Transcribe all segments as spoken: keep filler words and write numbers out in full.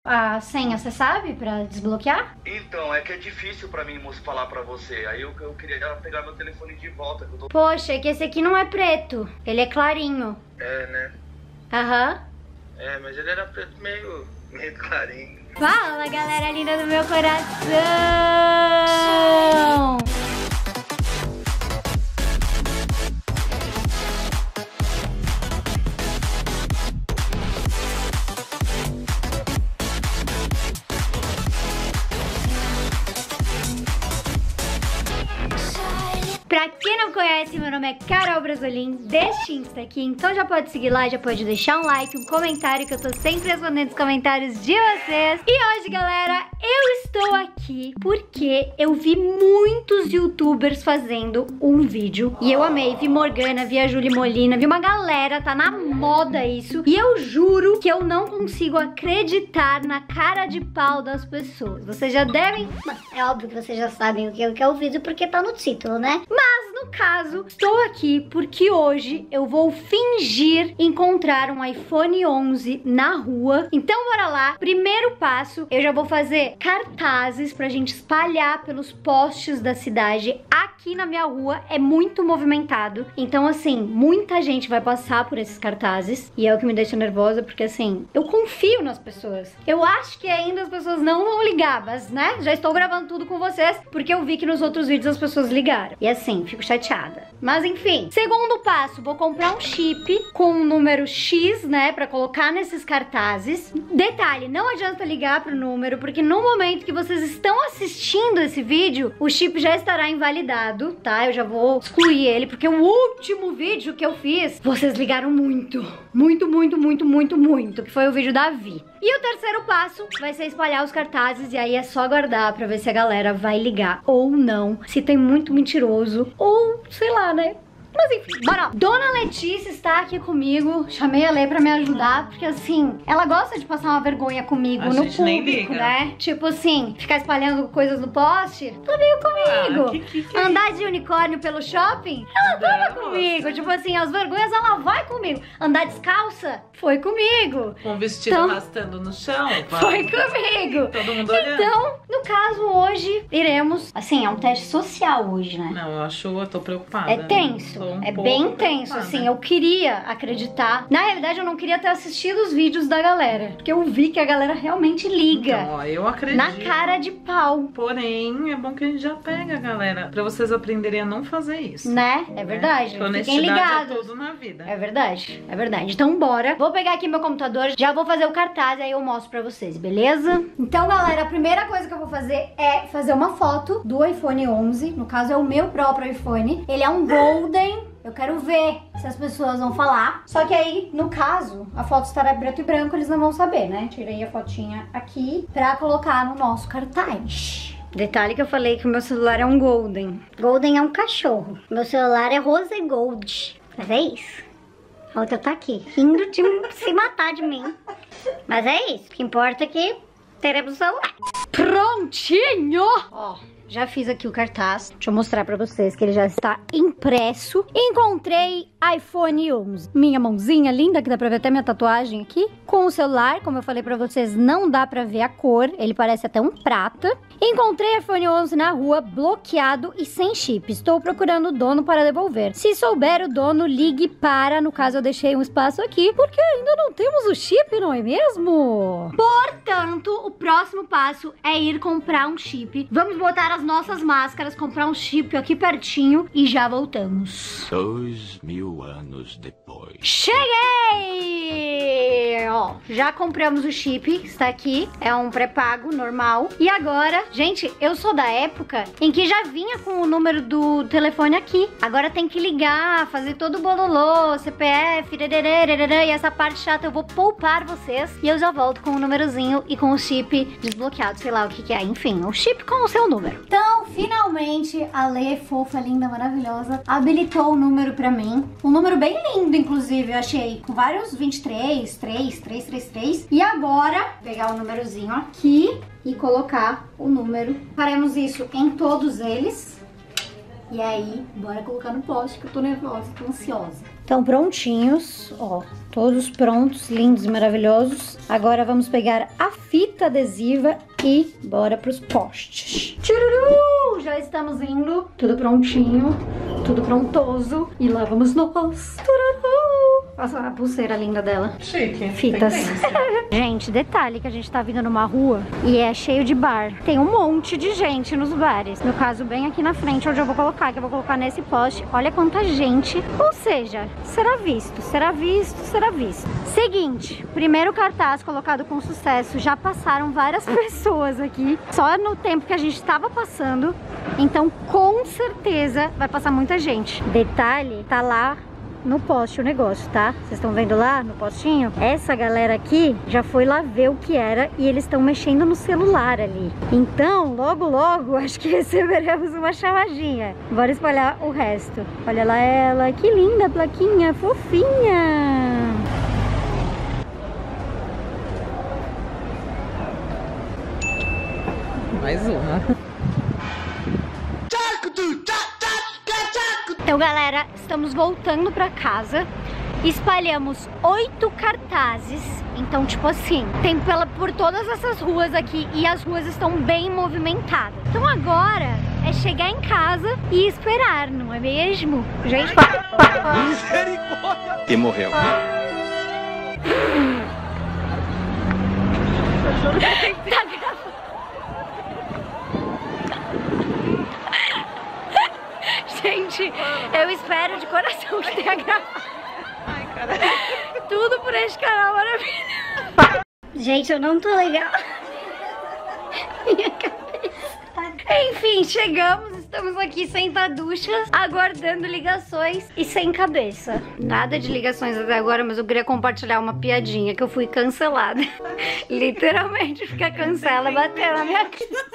a senha, você sabe, pra desbloquear? Então, é que é difícil pra mim, moço, falar pra você. Aí eu, eu queria pegar meu telefone de volta. Que eu tô... Poxa, é que esse aqui não é preto. Ele é clarinho. É, né? Aham. É, mas ele era preto meio, meio clarinho. Fala, galera linda do meu coração! Pra quem não conhece, meu nome é Carol Brasolim, deste Insta aqui, então já pode seguir lá, já pode deixar um like, um comentário, que eu tô sempre respondendo os comentários de vocês. E hoje, galera, eu estou aqui porque eu vi muitos youtubers fazendo um vídeo e eu amei, vi Morgana, vi a Julie Molina, vi uma galera, tá na moda isso, e eu juro que eu não consigo acreditar na cara de pau das pessoas. Vocês já devem... É óbvio que vocês já sabem o que é o vídeo porque tá no título, né? Mas, no caso, estou aqui porque hoje eu vou fingir encontrar um iPhone onze na rua. Então, bora lá. Primeiro passo, eu já vou fazer cartazes pra gente espalhar pelos postes da cidade. Aqui na minha rua é muito movimentado. Então, assim, muita gente vai passar por esses cartazes. E é o que me deixa nervosa, porque, assim, eu confio nas pessoas. Eu acho que ainda as pessoas não vão ligar, mas, né, já estou gravando tudo com vocês, porque eu vi que nos outros vídeos as pessoas ligaram. E, assim, fico chateada. Mas enfim, segundo passo, vou comprar um chip com um número X, né, pra colocar nesses cartazes. Detalhe, não adianta ligar pro número, porque no momento que vocês estão assistindo esse vídeo, o chip já estará invalidado, tá? Eu já vou excluir ele, porque o último vídeo que eu fiz, vocês ligaram muito. Muito, muito, muito, muito, muito, que foi o vídeo da Vi. E o terceiro passo vai ser espalhar os cartazes, e aí é só aguardar pra ver se a galera vai ligar ou não, se tem muito mentiroso, ou sei lá, né? Mas enfim, bora. Dona Letícia está aqui comigo. Chamei a Lê pra me ajudar, porque assim, ela gosta de passar uma vergonha comigo a no gente público, nem liga, né? Tipo assim, ficar espalhando coisas no poste. Ela veio comigo. Ah, que, que, que Andar de unicórnio pelo shopping, ela tava comigo. Tipo assim, as vergonhas ela vai comigo. Andar descalça, foi comigo. Com o vestido então, arrastando no chão, foi comigo. Todo mundo olhando. Então, no caso, hoje iremos... Assim, é um teste social hoje, né? Não, eu acho, eu tô preocupada. É tenso. Um é bem tenso, assim, eu queria acreditar. Na realidade, eu não queria ter assistido os vídeos da galera, porque eu vi que a galera realmente liga. Então, ó, eu acredito. Na cara de pau. Porém, é bom que a gente já pega, galera, pra vocês aprenderem a não fazer isso. Né? É verdade. Né? Fiquem ligados. É tudo na vida. É verdade, é verdade. Então, bora. Vou pegar aqui meu computador, já vou fazer o cartaz, aí eu mostro pra vocês, beleza? Então, galera, a primeira coisa que eu vou fazer é fazer uma foto do iPhone onze. No caso, é o meu próprio iPhone. Ele é um Golden. Eu quero ver se as pessoas vão falar. Só que aí, no caso, a foto estará preto e branco, eles não vão saber, né? Tirei a fotinha aqui pra colocar no nosso cartaz. Detalhe que eu falei que o meu celular é um Golden. Golden é um cachorro. Meu celular é Rose Gold. Mas é isso. A outra tá aqui, rindo de se matar de mim. Mas é isso. O que importa é que teremos o celular. Prontinho! Ó. Já fiz aqui o cartaz. Deixa eu mostrar pra vocês que ele já está impresso. Encontrei iPhone onze. Minha mãozinha linda, que dá pra ver até minha tatuagem aqui. Com o celular, como eu falei pra vocês, não dá pra ver a cor. Ele parece até um prata. Encontrei iPhone onze na rua, bloqueado e sem chip. Estou procurando o dono para devolver. Se souber o dono, ligue para... No caso, eu deixei um espaço aqui, porque ainda não temos o chip, não é mesmo? Portanto, o próximo passo é ir comprar um chip. Vamos botar as nossas máscaras, comprar um chip aqui pertinho e já voltamos. Dois mil anos depois. Cheguei! Ó, já compramos o chip, está aqui. É um pré-pago normal. E agora, gente, eu sou da época em que já vinha com o número do telefone aqui. Agora tem que ligar, fazer todo o bololô, C P F, e essa parte chata eu vou poupar vocês. E eu já volto com o númerozinho e com o chip desbloqueado, sei lá o que que é. Enfim, o chip com o seu número. Então, finalmente, a Lê, fofa, linda, maravilhosa, habilitou o número pra mim. Um número bem lindo, inclusive, eu achei. Com vários vinte e três, três, três, três, três. E agora, pegar o númerozinho aqui e colocar o número. Faremos isso em todos eles. E aí, bora colocar no poste, que eu tô nervosa, tô ansiosa. Estão prontinhos, ó, todos prontos, lindos e maravilhosos. Agora vamos pegar a fita adesiva e bora pros postes. Tchururu! Já estamos indo, tudo prontinho, tudo prontoso. E lá vamos nós. Tururu! Nossa, a pulseira linda dela. Chique. Fitas. Gente, detalhe que a gente tá vindo numa rua e é cheio de bar. Tem um monte de gente nos bares. No caso, bem aqui na frente, onde eu vou colocar, que eu vou colocar nesse poste. Olha quanta gente. Ou seja, será visto, será visto, será visto. Seguinte, primeiro cartaz colocado com sucesso. Já passaram várias pessoas aqui, só no tempo que a gente estava passando. Então, com certeza, vai passar muita gente. Detalhe, tá lá no poste o negócio, tá? Vocês estão vendo lá no postinho? Essa galera aqui já foi lá ver o que era e eles estão mexendo no celular ali. Então, logo, logo, acho que receberemos uma chamadinha. Bora espalhar o resto. Olha lá ela, que linda plaquinha, fofinha! Mais uma. Então, galera, estamos voltando pra casa. Espalhamos oito cartazes. Então, tipo assim, tem pela, por todas essas ruas aqui. E as ruas estão bem movimentadas. Então agora é chegar em casa e esperar, não é mesmo? Gente, Misericórdia! E morreu. tá gravando. Gente, eu espero de coração que tenha gravado. Ai, caralho. Tudo por este canal maravilhoso. Gente, eu não tô legal. Minha cabeça. Enfim, chegamos. Estamos aqui sentaduchas, aguardando ligações e sem cabeça. Nada de ligações até agora, mas eu queria compartilhar uma piadinha que eu fui cancelada. Literalmente, fica cancela, bateu na minha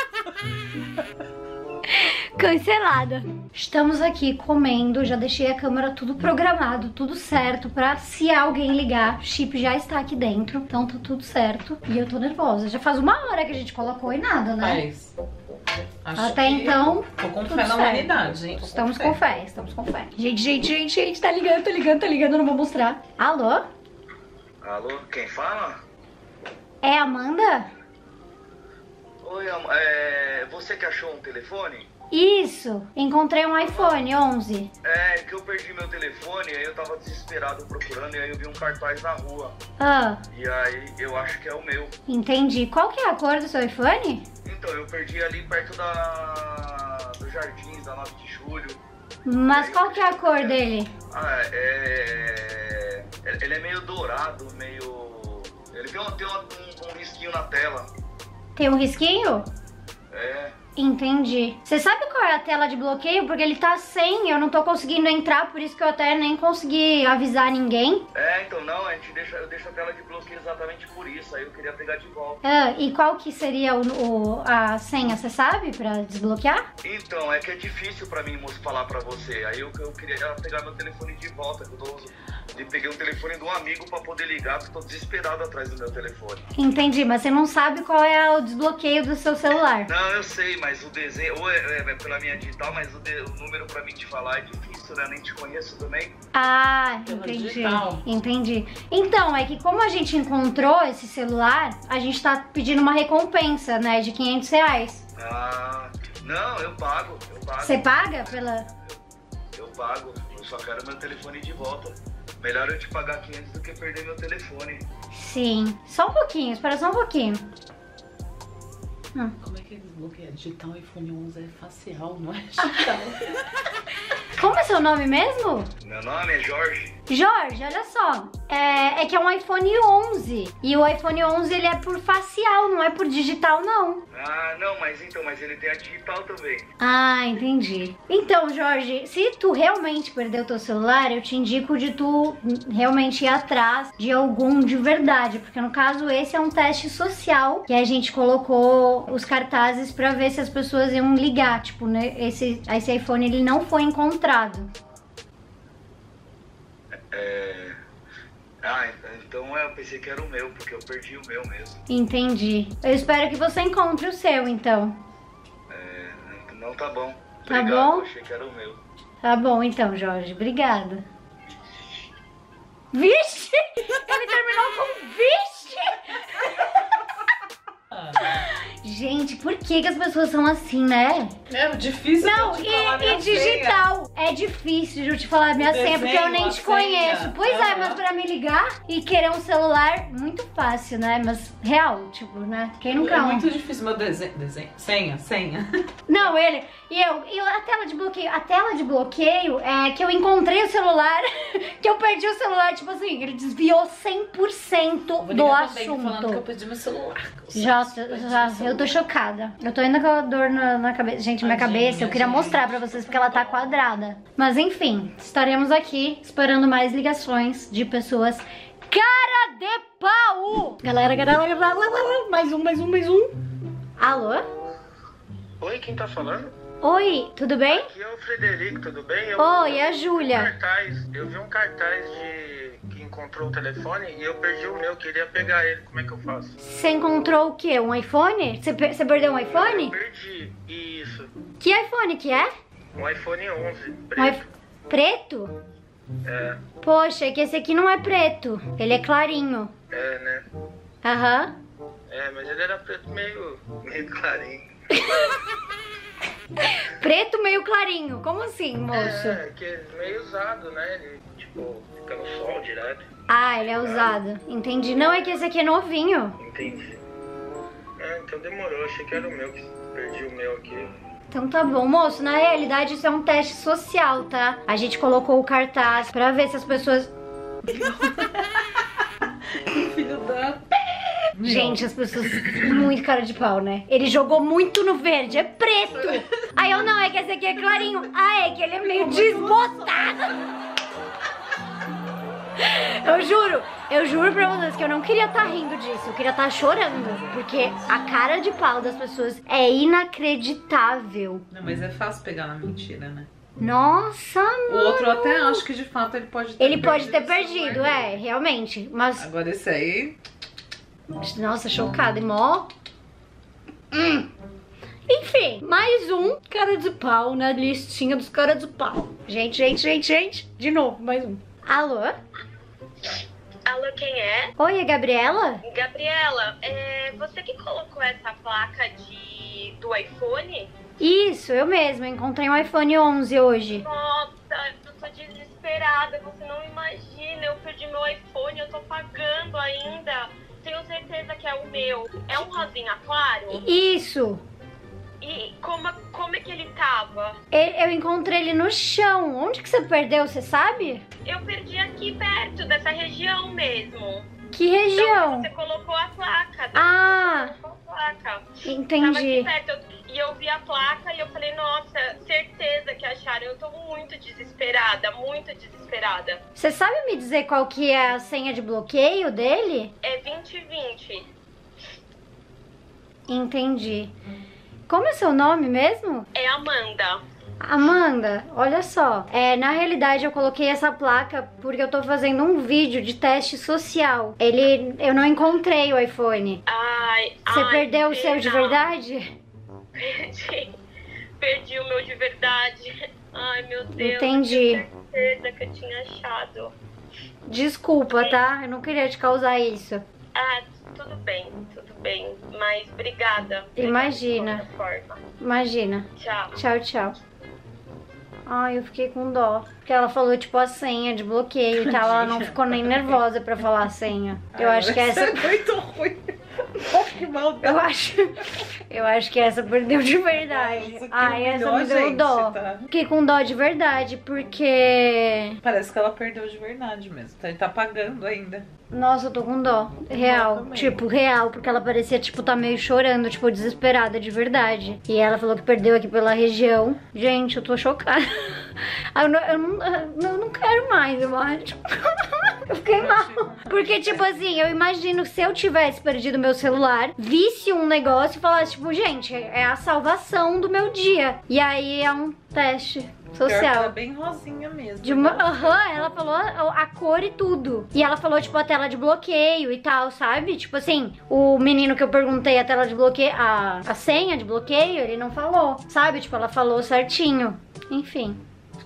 cara. Cancelada. Estamos aqui comendo, já deixei a câmera tudo programado, tudo certo pra se alguém ligar, o chip já está aqui dentro, então tá tudo certo. E eu tô nervosa, já faz uma hora que a gente colocou e nada, né? Mas, acho até que então, tô com tudo fé na certo. humanidade, hein? Tô Estamos com com fé. fé, estamos com fé. Gente, gente, gente, gente, tá ligando, tá ligando, tá ligando, eu não vou mostrar. Alô? Alô, quem fala? É a Amanda? Oi, am- é, você que achou um telefone? Isso, encontrei um iPhone onze. É, que eu perdi meu telefone, aí eu tava desesperado procurando e aí eu vi um cartaz na rua. Ah, E aí eu acho que é o meu. entendi. Qual que é a cor do seu iPhone? Então, eu perdi ali perto da dos Jardins, da nove de julho. Mas qual que é a cor dele? Ah, é... Ele é meio dourado, meio... Ele tem, um, tem um, um risquinho na tela. Tem um risquinho? É... Entendi. Você sabe qual é a tela de bloqueio? Porque ele tá sem, eu não tô conseguindo entrar, por isso que eu até nem consegui avisar ninguém. É, então não, a gente deixa, eu deixo a tela de bloqueio exatamente por isso, aí eu queria pegar de volta. Ah, e qual que seria o, o- a senha, você sabe, pra desbloquear? Então, é que é difícil pra mim, moço, falar pra você, aí eu, eu queria pegar meu telefone de volta, que eu tô, eu peguei um telefone de um amigo pra poder ligar, porque eu tô desesperado atrás do meu telefone. Entendi, mas você não sabe qual é o desbloqueio do seu celular. Não, eu sei, mas o desenho, ou é, é- é pela minha digital, mas o, de- o número pra mim te falar é difícil, né? Nem te conheço também. Ah, Pela entendi. digital. Entendi. Então, é que como a gente encontrou esse celular, a gente tá pedindo uma recompensa, né, de quinhentos reais. Ah, não, eu pago, eu pago. Você paga pela... Eu pago, eu só quero meu telefone de volta. Melhor eu te pagar quinhentos do que perder meu telefone. Sim. Só um pouquinho, espera só um pouquinho. Hum. Como é que desbloqueia? Digital iPhone onze é facial, não é digital. Como é seu nome mesmo? Meu nome é Jorge. Jorge, olha só, é, é que é um iPhone onze e o iPhone onze ele é por facial, não é por digital não. Ah, não, mas então, mas ele tem a digital também. Ah, entendi. Então, Jorge, se tu realmente perdeu teu celular, eu te indico de tu realmente ir atrás de algum de verdade, porque no caso esse é um teste social que a gente colocou os cartazes pra ver se as pessoas iam ligar, tipo, né, esse, esse iPhone ele não foi encontrado. É... Ah, então eu pensei que era o meu, porque eu perdi o meu mesmo. Entendi. Eu espero que você encontre o seu, então. É... Não, tá bom. Tá Obrigado, bom? eu achei que era o meu. Tá bom, então, Jorge. Obrigada. Vixe! Ele terminou com vixe! Gente, por que, que as pessoas são assim, né? É difícil Não, de te falar e, minha e digital. É difícil de eu te falar minha senha, porque eu nem Desenho, te a conheço. senha. Pois é, Aham. mas pra me ligar e querer um celular, muito fácil, né? Mas real, tipo, né? Quem nunca É um? muito difícil meu desenho. Desenho. Senha, senha. Não, ele. E eu, e a tela de bloqueio. A tela de bloqueio é que eu encontrei o celular, que eu perdi o celular, tipo assim, ele desviou cem por cento Vou do ligar também falando que eu assunto. perdi meu celular. Já, já, eu tô chocada. Eu tô ainda com a dor na, na cabeça. Gente, minha Tadinha, cabeça, eu queria gente. mostrar pra vocês porque ela tá quadrada. Mas enfim, estaremos aqui esperando mais ligações de pessoas cara de pau. Galera, galera, galera, mais um, mais um, mais um. Alô? Oi, quem tá falando? Oi, tudo bem? Aqui é o Frederico, tudo bem? Eu, Oi, a eu vi um Júlia. cartaz, eu vi um cartaz de que encontrou o telefone e eu perdi o meu, queria pegar ele, como é que eu faço? Você encontrou o quê? Um iPhone? Você, per- você perdeu um Eu iPhone? perdi, isso, Que iPhone que é? um iPhone onze, Um preto. iPhone preto? É, Poxa, é que esse aqui não é preto. Ele é clarinho. é, né? Aham. É, mas ele era preto meio, meio clarinho. Preto meio clarinho. Como assim, moço? É, que é meio usado, né? Ele, tipo, fica no sol direto. Ah, ele é usado. Entendi. Não, é que esse aqui é novinho. Entendi. É, então demorou, achei que era o meu, que perdi o meu aqui. Então tá bom, moço. Na realidade, isso é um teste social, tá? A gente colocou o cartaz pra ver se as pessoas... Filho da... Gente, as pessoas... Muito cara de pau, né? Ele jogou muito no verde. É preto. Aí eu, não, é que esse aqui é clarinho. Ah, é que ele é meio desbotado. Eu juro, eu juro pra vocês que eu não queria estar rindo disso, eu queria estar chorando, porque a cara de pau das pessoas é inacreditável. Não, mas é fácil pegar na mentira, né? Nossa, O mano. outro eu até acho que de fato ele pode ter Ele pode ter o celular perdido, dele. é, realmente. Mas, Agora esse aí... nossa, chocada, mó. Hum. Enfim, mais um cara de pau na listinha dos caras de pau. Gente, gente, gente, gente. De novo, mais um. Alô? Alô, quem é? Oi, é Gabriela? Gabriela, é você que colocou essa placa de do iPhone? Isso, eu mesma. Encontrei um iPhone onze hoje. Nossa, eu tô desesperada, você não imagina, eu perdi meu iPhone, eu tô pagando ainda. Tenho certeza que é o meu. É um rosinha claro? Isso. E como, como é que ele tava? Eu eu encontrei ele no chão. Onde que você perdeu, você sabe? Eu perdi aqui perto dessa região mesmo. Que Então, região? você colocou a placa. Ah, Você colocou a placa. Tava aqui entendi. perto, eu- e eu vi a placa e eu falei, nossa, certeza que acharam. Eu tô muito desesperada, muito desesperada. Você sabe me dizer qual que é a senha de bloqueio dele? É vinte vinte. Entendi. Como é seu nome mesmo? É Amanda. Amanda, olha só, é, na realidade eu coloquei essa placa porque eu tô fazendo um vídeo de teste social. Ele, eu não encontrei o iPhone. Ai, Você ai, perdeu o que seu de pena. verdade? Perdi. Perdi o meu de verdade. Ai, meu Deus. Entendi. Eu tinha certeza que eu tinha achado. Desculpa, tá? Eu não queria te causar isso. Ah, tudo bem, tudo bem. Mas obrigada. Imagina. De qualquer forma. Imagina. Tchau. Tchau, tchau. Ai, eu fiquei com dó. Porque ela falou, tipo, a senha de bloqueio e tal. Ela não ficou nem nervosa pra falar a senha. Eu acho que essa... É muito ruim. Que maldade. Eu acho... Eu acho que essa perdeu de verdade. Nossa, que Ai, essa humilhou me a deu gente, dó. tá? Fiquei com dó de verdade, porque... Parece que ela perdeu de verdade mesmo. Então ele tá pagando ainda. Nossa, eu tô com dó. Real. também. Tipo, real. Porque ela parecia, tipo, tá meio chorando, tipo, desesperada de verdade. E ela falou que perdeu aqui pela região. Gente, eu tô chocada. Eu não, eu não, eu não quero mais, eu acho. Eu fiquei mal. Porque, tipo assim, eu imagino se eu tivesse perdido meu celular, visse um negócio e falasse, tipo, gente, é a salvação do meu dia. E aí é um teste Pior que ela é social. bem rosinha mesmo. De uma, né? aham, ela falou a, a cor e tudo. E ela falou, tipo, a tela de bloqueio e tal, sabe? Tipo assim, o menino que eu perguntei a tela de bloqueio, a, a senha de bloqueio, ele não falou, sabe? Tipo, ela falou certinho. Enfim,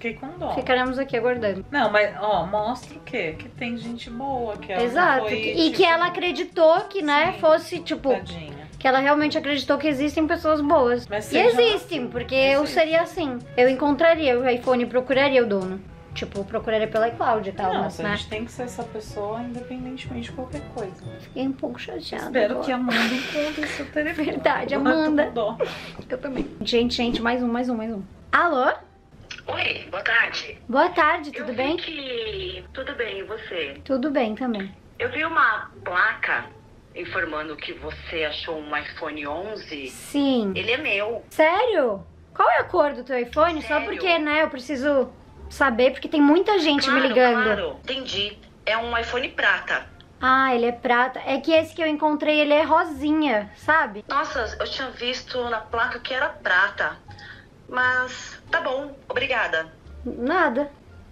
fiquei com dó. Ficaremos aqui aguardando. Não, mas, ó, mostra o quê? Que tem gente boa, que ela Exato. não foi, E tipo, que ela acreditou que, né, sim, fosse, tipo... tadinha. Que ela realmente acreditou que existem pessoas boas. Mas E seja existem, porque eu existe. seria assim. Eu encontraria o iPhone e procuraria o dono. Tipo, procuraria pela iCloud e tal, Não, mas, a né? gente tem que ser essa pessoa independentemente de qualquer coisa. Fiquei um pouco chateada. Espero agora. que a Amanda encontre seu telefone. Verdade, Eu tô Amanda. com dó. Eu também. Gente, gente, mais um, mais um, mais um. Alô? Oi, boa tarde. Boa tarde, tudo eu bem? Vi que... Tudo bem, e você? Tudo bem também. Eu vi uma placa informando que você achou um iPhone onze. Sim. Ele é meu. Sério? Qual é a cor do teu iPhone? Só Sério? porque, né, eu preciso saber, porque tem muita gente Claro, me ligando. claro. Entendi. É um iPhone prata. Ah, ele é prata. É que esse que eu encontrei, ele é rosinha, sabe? Nossa, eu tinha visto na placa que era prata. Mas tá bom, obrigada. Nada.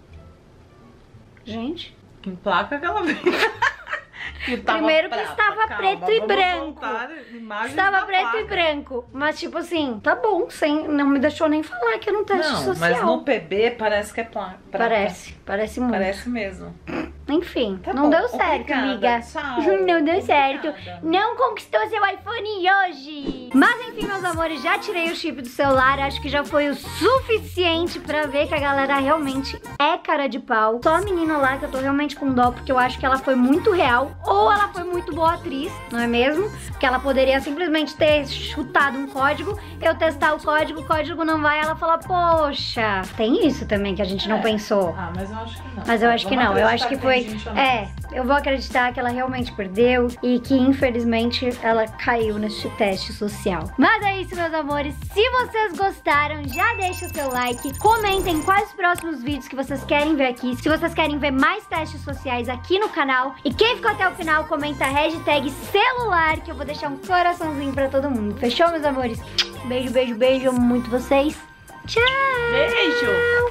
Gente. Que placa que ela veio? Que tava Primeiro que prata. estava Calma, preto e vamos branco. voltar imagens Estava da preto e placa. branco. Mas, tipo assim, tá bom, sem, não me deixou nem falar que era um teste Não, social. mas no P B parece que é placa. Parece, parece muito. Parece mesmo. Enfim, Tá não bom, deu certo, obrigada, amiga. tchau. Não deu Obrigada. certo. Não conquistou seu iPhone hoje. Mas enfim, meus amores, já tirei o chip do celular. Acho que já foi o suficiente pra ver que a galera realmente é cara de pau. Só a menina lá que eu tô realmente com dó, porque eu acho que ela foi muito real. Ou ela foi muito boa atriz, não é mesmo? Porque ela poderia simplesmente ter chutado um código, eu testar o código, o código não vai, ela fala, poxa, tem isso também que a gente não É. pensou. Ah, mas eu acho que não. Mas eu acho que Vamos não, eu acho acreditar que foi. tem gente honesta. É, eu vou acreditar que ela realmente perdeu e que infelizmente ela caiu neste teste social. Mas é isso, meus amores. Se vocês gostaram, já deixa o seu like. Comentem quais os próximos vídeos que vocês querem ver aqui. Se vocês querem ver mais testes sociais aqui no canal. E quem ficou até o final, comenta a hashtag celular, que eu vou deixar um coraçãozinho pra todo mundo. Fechou, meus amores? Beijo, beijo, beijo. Amo muito vocês. Tchau! Beijo!